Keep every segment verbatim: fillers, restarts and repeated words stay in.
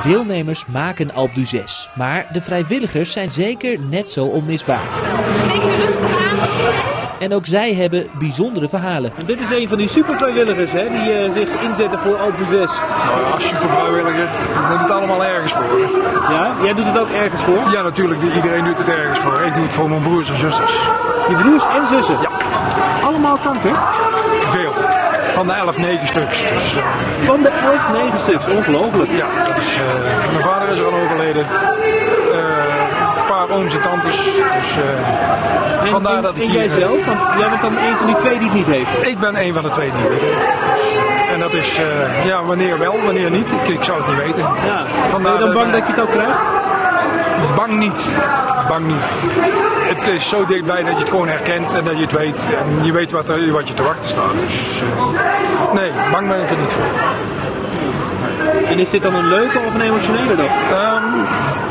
deelnemers maken Alpe d'Huez, maar de vrijwilligers zijn zeker net zo onmisbaar. Een beetje rustig aan. En ook zij hebben bijzondere verhalen. En dit is een van die supervrijwilligers hè, die uh, zich inzetten voor Alpe d'Huez. Nou ja, supervrijwilliger. Ik neem het allemaal ergens voor. Ja? Jij doet het ook ergens voor? Ja, natuurlijk. Iedereen doet het ergens voor. Ik doe het voor mijn broers en zusters. Je broers en zussen? Ja. Allemaal kanker? Veel. Van de elf, negen stuks. Dus, uh, Van de elf, negen stuks. Ongelooflijk. Ja, dat is, uh, mijn vader is er al overleden. Uh, een paar ooms en tantes. Dus, uh, en, vandaar en, dat ik en hier... jij zelf? Want jij bent dan een van die twee die het niet heeft. Ik ben een van de twee die het niet heeft. Dus, uh, en dat is, uh, ja, wanneer wel, wanneer niet. Ik, ik zou het niet weten. Ja. Vandaar ben je dan bang uh, dat je het ook krijgt? Bang niet. Bang niet. Het is zo dichtbij dat je het gewoon herkent en dat je het weet. En je weet wat, er, wat je te wachten staat. Dus, uh, nee, bang ben ik er niet voor. Nee. En is dit dan een leuke of een emotionele dag? Um,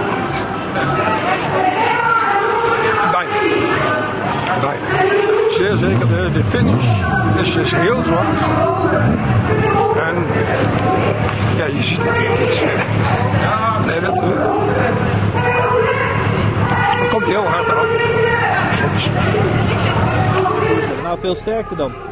beide. Beide. Zeer zeker. De, de finish is, is heel zwaar. En ja, je ziet het. Ja, nee, dat... Uh, het komt heel hard aan. Soms. Nou, veel sterkte dan.